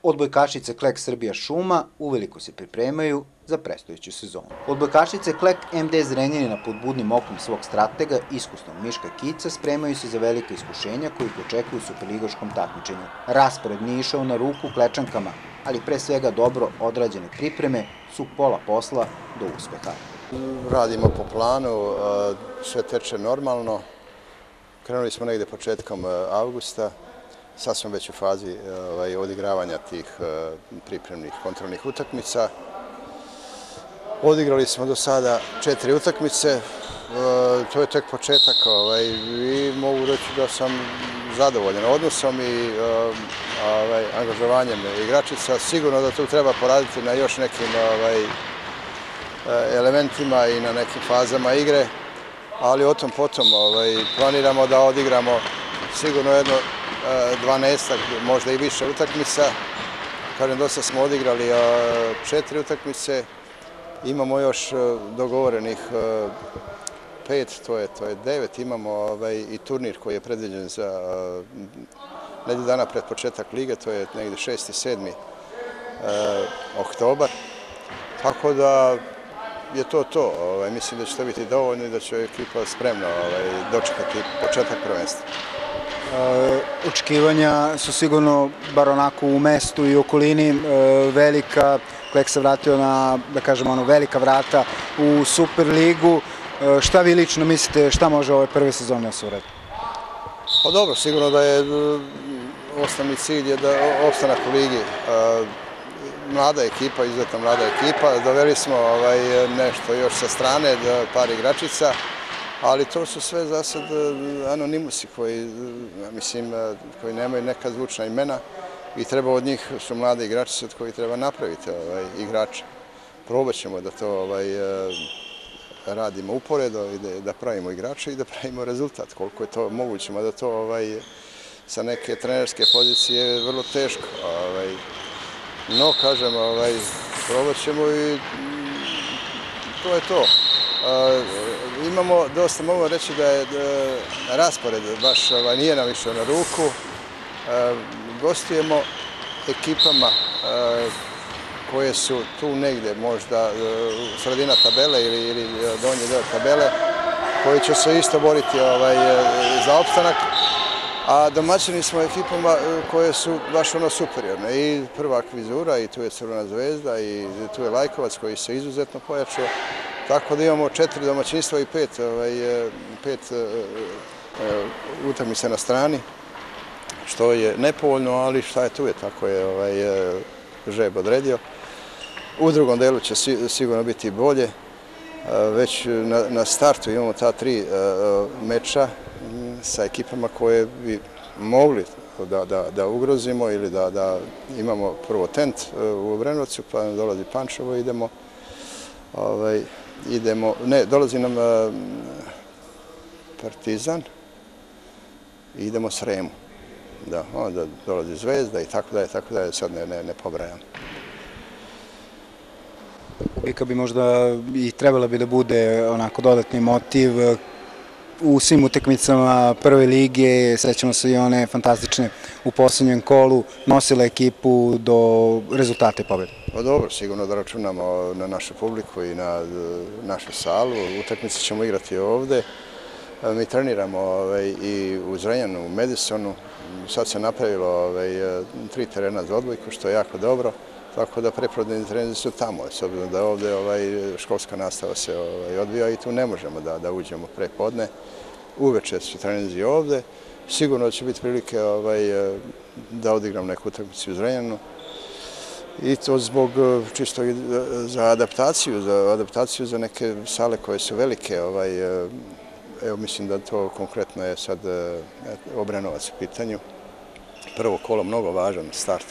Odbojkašice Klek Srbija Šuma uveliko se pripremaju za predstojeću sezonu. Odbojkašice Klek MD Zrenjanina pod budnim okom svog stratega, iskusnog Miška Kica, spremaju se za velika iskušenja koji ih očekuju u superligaškom takmičenju. Raspored nije išao na ruku Klečankama, ali pre svega dobro odrađene pripreme su pola posla do uspeha. Radimo po planu, sve teče normalno. Krenuli smo negde početkom avgusta. Sad smo već u fazi odigravanja tih pripremnih kontrolnih utakmica. Odigrali smo do sada 4 utakmice, to je tek početak i mogu reći da sam zadovoljan odnosom i angažovanjem igračica. Sigurno da tu treba poraditi na još nekim elementima i na nekim fazama igre, ali o tom potom planiramo da odigramo sigurno jedno 12, možda i više utakmica. Kažem, dosta smo odigrali 4 utakmice, imamo još dogovorenih 5, to je 9, imamo i turnir koji je predviđen za nedelju dana pred početak lige, to je negde 6. i 7. oktobar. Tako da je to. Mislim da će to biti dovoljno i da će ekipa spremno dočekati početak prvenstva. Očekivanja su sigurno, bar onako u mestu i okolini, velika. Klek se vratio na, da kažemo, velika vrata u Superligu. Šta vi lično mislite, šta može ove prve sezone da se uradi? Pa dobro, sigurno da je osnovni cilj je da opstanak u ligi. Mlada ekipa, izuzetno mlada ekipa. Doveli smo nešto još sa strane, par igračica, ali to su sve za sad anonimusi koji nemaju neka zvučna imena i treba od njih, su mlade igračice od kojih treba napraviti igrače. Probat ćemo da to radimo uporedo i da pravimo igrače i da pravimo rezultat. Koliko je to moguće, da to sa neke trenerske pozicije je vrlo teško. No, kažem, probat ćemo i to je to. Imamo dosta, mogu reći da je raspored baš nije nam išao na ruku. Gostujemo ekipama koje su tu negde, možda sredina tabele ili donji deo tabele, koji će se isto boriti za opstanak. A domaćini smo ekipama koje su baš superiorne. I Prvak Vizura, i tu je Crvena zvezda, i tu je Lajkovac koji se izuzetno pojačao. Tako da imamo 4 domaćinstva i 5 utakmica na strani, što je nepovoljno, ali šta je tu je, tako je žreb odredio. U drugom delu će sigurno biti bolje. Već na startu imamo ta 3 meča sa ekipama koje bi mogli da ugrozimo ili da imamo prvo Tent u Obrenovcu, pa dolazi Pančevo, dolazi nam Partizan i idemo Sremu. Onda dolazi Zvezda i tako da sad ne pobrajam. Publika bi možda i trebala bi da bude onako dodatni motiv u svim utakmicama prve lige. Sećamo se i one fantastične u poslednjem kolu, nosila ekipu do rezultata i pobjede. Pa dobro, sigurno da računamo na našu publiku i na našu salu. Utakmice ćemo igrati ovde. Mi treniramo i u Zrenjaninu, u Madisonu. Sad se napravilo 3 terena za odbojku, što je jako dobro. Tako da preprodajni treninzi su tamo, s obzirom da ovde školska nastava se odvija i tu ne možemo da uđemo prepodne. Uveče su treninzi ovde. Sigurno će biti prilike da odigram neku utakmicu u Zrenjaninu. I to zbog čisto za adaptaciju za neke sale koje su velike. Evo, mislim da to konkretno je sad Obrenovac u pitanju. Prvo kolo mnogo važan start.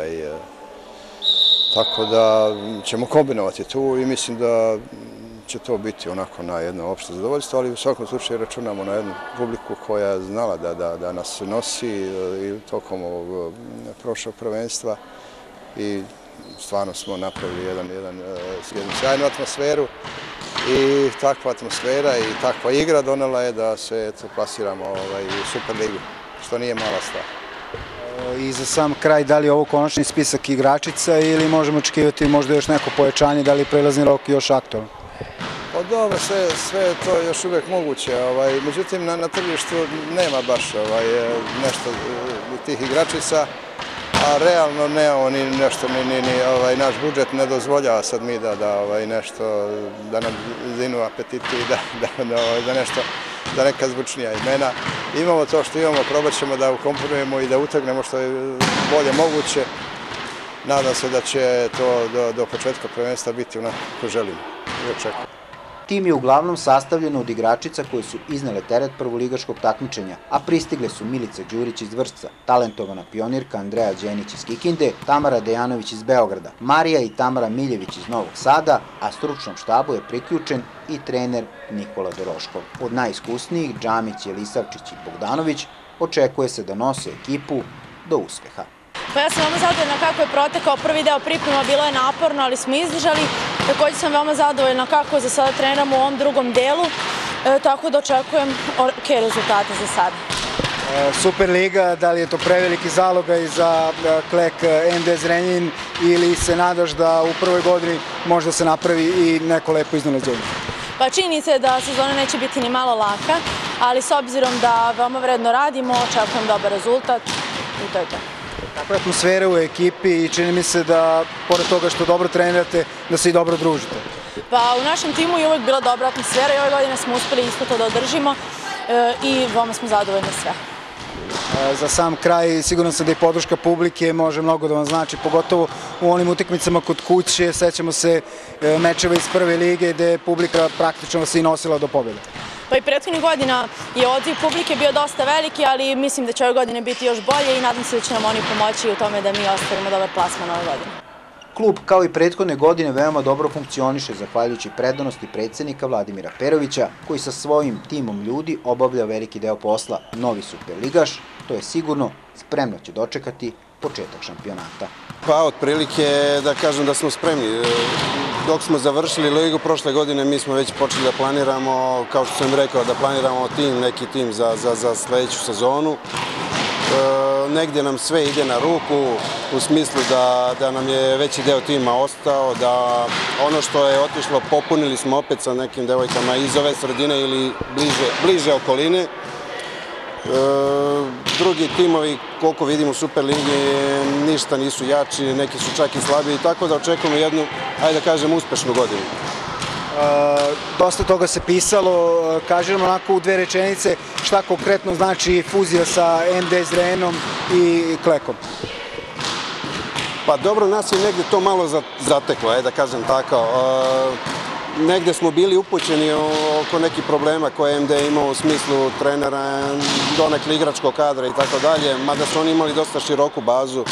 Tako da ćemo kombinovati tu i mislim da će to biti onako na jedno opšte zadovoljstvo, ali u svakom slučaju računamo na jednu publiku koja je znala da nas nosi tokom ovog prošlog prvenstva i stvarno smo napravili jednu sjajnu atmosferu i takva atmosfera i takva igra donela je da se plasiramo u Superligu, što nije mala stvar. I za sam kraj, da li je ovo konačni spisak igračica ili možemo očekivati možda još neko pojačanje, da li je prelazni rok još aktualan? Pa dobro, sve je to još uvijek moguće, međutim na tržištu nema baš nešto tih igračica, a realno nemamo ni nešto, ni naš budžet ne dozvoljava sad mi da nešto, da nam zinu apetiti i da nešto, da neka zvučnija imena. Imamo to što imamo, probat ćemo da ukomponujemo i da utegnemo što je bolje moguće. Nadam se da će to do početka prvenstva biti onako kako želimo i očekujemo. Tim je uglavnom sastavljen od igračica koje su iznele teret prvoligaškog takmičenja, a pristigle su Milica Đurić iz Vršca, talentovana pionirka Andreja Đenić iz Kikinde, Tamara Dejanović iz Beograda, Marija i Tamara Miljević iz Novog Sada, a stručnom štabu je priključen i trener Nikola Doroškov. Od najiskusnijih Džamić, Jelisavčić i Bogdanović očekuje se da nose ekipu do uspeha. Pa ja sam veoma zadovoljna kako je protekao prvi deo priprema, bilo je naporno, ali smo izdržali. Također sam veoma zadovoljna kako za sada treniramo u ovom drugom delu, tako da očekujem ok rezultate za sada. Superliga, da li je to preveliki zalogaj za Klek MD Zrenjanin ili se nadaš da u prvoj godini možda se napravi i neko lepo iznenađenje? Pa čini se da sezona neće biti ni malo laka, ali s obzirom da veoma vredno radimo, očekujem dobar rezultat i to je to. Kakva je atmosfera u ekipi i čini mi se da, pored toga što dobro trenirate, da se i dobro družite? Pa u našem timu je uvijek bila dobra atmosfera i ove godine smo uspeli isto to da održimo i veoma smo zadovoljni sve. Za sam kraj, sigurno sam da i podrška publike može mnogo da vam znači, pogotovo u onim utakmicama kod kuće, sećamo se mečeva iz prve lige gde je publika praktično se i nosila do pobjede. Pa i prethodnih godina je odziv publike bio dosta veliki, ali mislim da će ove godine biti još bolje i nadam se da će nam oni pomoći u tome da mi ostvarimo dobar plasman ove godine. Klub, kao i prethodne godine, veoma dobro funkcioniše zahvaljujući predanosti predsjednika Vladimira Perovića, koji sa svojim timom ljudi obavlja veliki deo posla. Novi superligaš, to je sigurno, spremno će dočekati početak šampionata. Pa otprilike da kažem da smo spremni. Dok smo završili ligu prošle godine mi smo već počeli da planiramo, kao što sam rekao, da planiramo neki tim za sledeću sezonu. Negdje nam sve ide na ruku, u smislu da nam je veći deo tima ostao, da ono što je otišlo popunili smo opet sa nekim devojkama iz ove sredine ili bliže okoline. Drugi timovi, koliko vidimo u Superligi, ništa nisu jači, neki su čak i slabiji, tako da očekujemo jednu, ajde da kažem, uspešnu godinu. Dosta toga se pisalo, kaži nam onako u dve rečenice šta konkretno znači fuzija sa MD Zrenjaninom i Klekom. Pa dobro, nas je negde to malo zateklo, ajde da kažem tako. Negde smo bili upućeni oko nekih problema koje MD imao u smislu trenera, donekle igračkog kadra i tako dalje, mada su oni imali dosta široku bazu.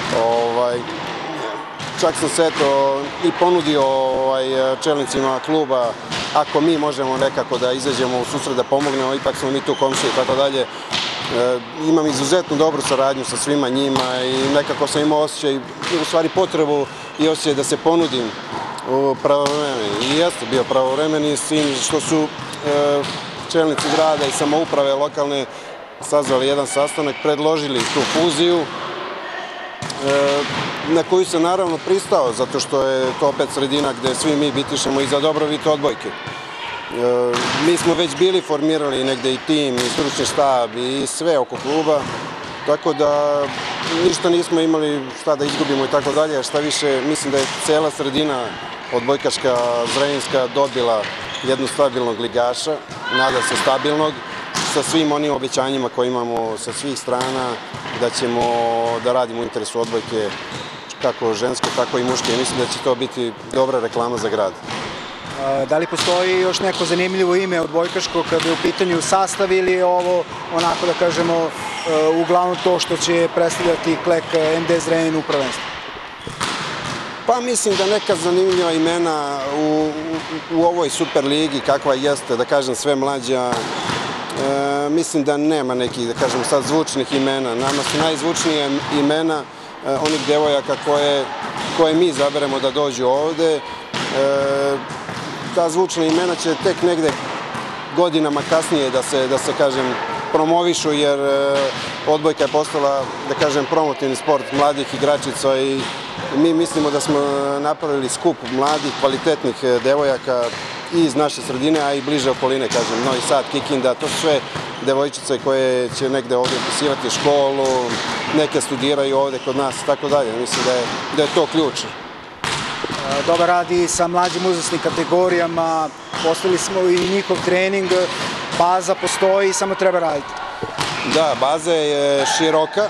Čak sam se i ponudio čelnicima kluba, ako mi možemo nekako da izađemo u susret da pomognemo, ipak smo mi tu komšije i tako dalje. Imam izuzetno dobru saradnju sa svima njima i nekako sam imao osjećaj, u stvari potrebu i osjećaj da se ponudim pravovremeni. I jeste bio pravovremeni s tim što su čelnici grada i samouprave lokalne sazvali jedan sastanak, predložili tu fuziju, na koju se naravno pristao, zato što je to opet sredina gde svi mi bitišemo i za dobrobit odbojke. Mi smo već bili formirali negde i tim, i stručni štab, i sve oko kluba, tako da ništa nismo imali šta da izgubimo i tako dalje, šta više, mislim da je cela sredina odbojkaška Zrenjaninska dobila jednog stabilnog ligaša, nada se stabilnog, sa svim onim obećanjima koje imamo sa svih strana, da ćemo da radimo u interesu odbojke, kako ženske, tako i muške. Mislim da će to biti dobra reklama za grad. Da li postoji još neko zanimljivo ime odbojkaško kada je u pitanju sastav ili je ovo, onako da kažemo, uglavnom to što će predstavljati Klek MD Zrenjanin u prvenstvu? Pa mislim da neka zanimljiva imena u ovoj Superligi, kakva jeste, da kažem, sve mlađa, mislim da nema nekih, da kažem, sad zvučnih imena. Nama su najzvučnije imena onih devojaka koje mi zaberemo da dođu ovde. Ta zvučna imena će tek negde godinama kasnije da se kažem, promovišu, jer odbojka je postala, da kažem, promotivni sport mladih igračica i mi mislimo da smo napravili skup mladih, kvalitetnih devojaka i iz naše sredine, a i bliže okoline, kažem, Novi Sad, Kikinda, to su sve devojčice koje će negde ovdje upisivati školu, neke studiraju ovdje kod nas i tako dalje. Mislim da je to ključ. Dobar rad i sa mlađim uzrasnim kategorijama, postavili smo i njihov trening, baza postoji, samo treba raditi. Da, baza je široka.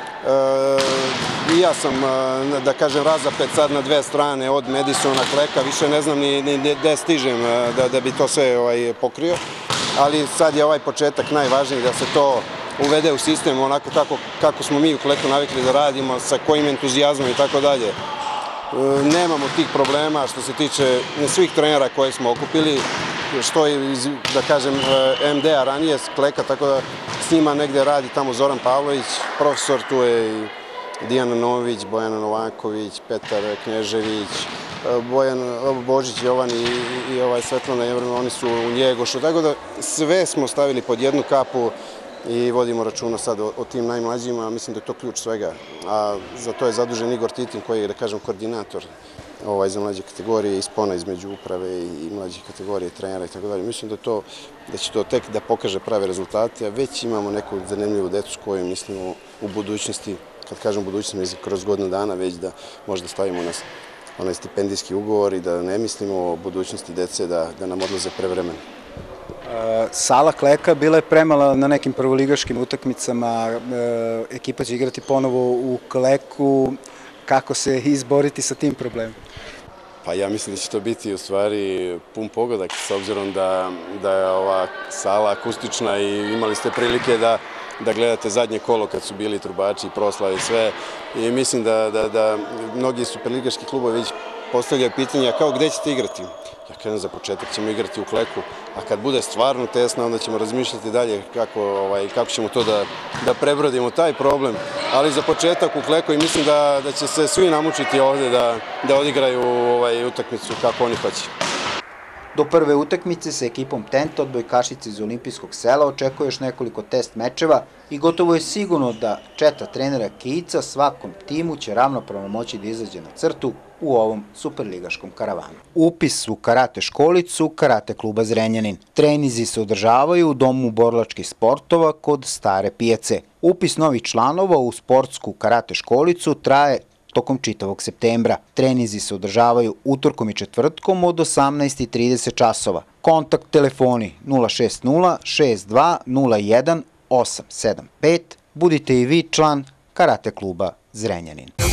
I ja sam, da kažem, razapet sad na dve strane, od Madisona, Kleka, više ne znam ni gde stižem da bi to sve pokrio, ali sad je ovaj početak najvažniji, da se to uvede u sistem onako kako smo mi u Kleku navikli da radimo, sa kojim entuzijazmom i tako dalje. Nemamo tih problema što se tiče svih trenera koje smo okupili, što je, da kažem, MD-a ranije, Kleka, tako da s njima negde radi tamo Zoran Pavlović, profesor, tu je i Dijana Nović, Bojana Novaković, Petar Knežević, Božić Jovan i Svetlana Jevrema, oni su u Njegošu, tako da sve smo stavili pod jednu kapu i vodimo računa sad o tim najmlađima, mislim da je to ključ svega, a za to je zadužen Igor Titin koji je, da kažem, koordinator za mlađe kategorije i spona između uprave i mlađe kategorije, trenera i tako dalje. Mislim da će to tek da pokaže prave rezultate, a već imamo neku zanimljivu decu s kojom mislimo u budućnosti, kad kažem budućnosti, mislim kroz godinu dana već da možda stavimo na onaj stipendijski ugovor i da ne mislimo o budućnosti dece da nam odlaze prevremeno. Sala Kleka bila je premala na nekim prvoligaškim utakmicama, ekipa će igrati ponovo u Kleku, kako se izboriti sa tim problemom? Pa ja mislim da će to biti u stvari pun pogodak, s obzirom da je ova sala akustična i imali ste prilike da gledate zadnje kolo kad su bili trubači i proslave i sve, i mislim da mnogi superligaški klubovi već postavljaju pitanja kao gde ćete igrati. Ja kažem, za početak ćemo igrati u Kleku, a kad bude stvarno tesno, onda ćemo razmišljati dalje kako ćemo to da prebrodimo taj problem, ali za početak u Kleku, i mislim da će se svi namučiti ovde da odigraju utakmicu kako oni hoće. Do prve utakmice sa ekipom Tenta odbojkašice iz Olimpijskog sela očekuje još nekoliko test mečeva i gotovo je sigurno da četa trenera Kijica svakom timu će ravnopravno moći da izađe na crtu u ovom superligaškom karavanu. Upis u karate školicu karate kluba Zrenjanin. Trenizi se održavaju u Domu borilačkih sportova kod Stare pijace. Upis novih članova u sportsku karate školicu traje tokom čitavog septembra. Trenizi se održavaju utorkom i četvrtkom od 18:30 časova. Kontakt telefoni 060 62 01 875. Budite i vi član karate kluba Zrenjanin.